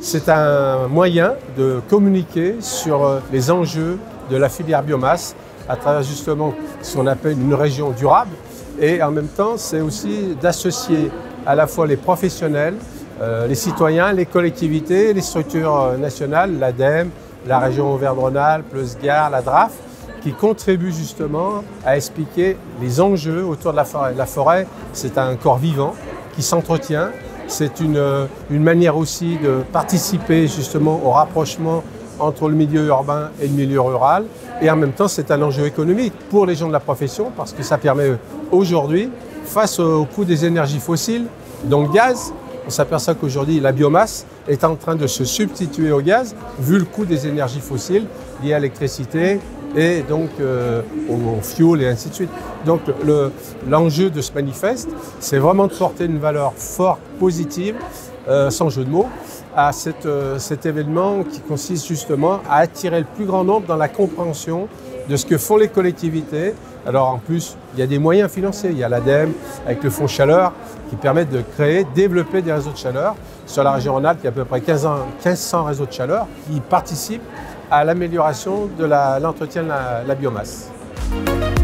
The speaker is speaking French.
C'est un moyen de communiquer sur les enjeux de la filière biomasse à travers justement ce qu'on appelle une région durable. Et en même temps, c'est aussi d'associer à la fois les professionnels, les citoyens, les collectivités, les structures nationales, l'ADEME, la région Auvergne-Rhône-Alpes, le SGAR, la DRAF, qui contribuent justement à expliquer les enjeux autour de la forêt. La forêt, c'est un corps vivant qui s'entretient. C'est une manière aussi de participer justement au rapprochement entre le milieu urbain et le milieu rural. Et en même temps, c'est un enjeu économique pour les gens de la profession parce que ça permet aujourd'hui, face au coût des énergies fossiles, dont le gaz, on s'aperçoit qu'aujourd'hui, la biomasse est en train de se substituer au gaz, vu le coût des énergies fossiles liées à l'électricité et donc au fioul et ainsi de suite. Donc l'enjeu de ce manifeste, c'est vraiment de porter une valeur forte, positive, sans jeu de mots, à cet événement qui consiste justement à attirer le plus grand nombre dans la compréhension de ce que font les collectivités. Alors en plus, il y a des moyens financiers. Il y a l'ADEME avec le fonds chaleur qui permettent de créer, développer des réseaux de chaleur. Sur la région Rhône-Alpes, il y a à peu près 1500 réseaux de chaleur qui participent à l'amélioration de l'entretien de la biomasse.